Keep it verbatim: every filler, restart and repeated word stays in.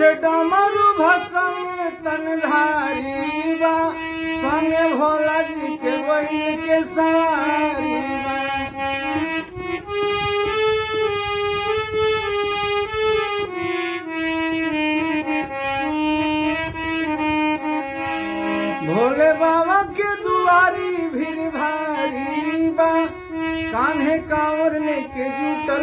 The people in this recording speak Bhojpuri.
डमरू भसम तनधारी बा संगे भोला जी के बैल के सवारी बा। भोले बाबा के दुआरी भीड़ भारी बा कान्हे कांवर लेके जुटल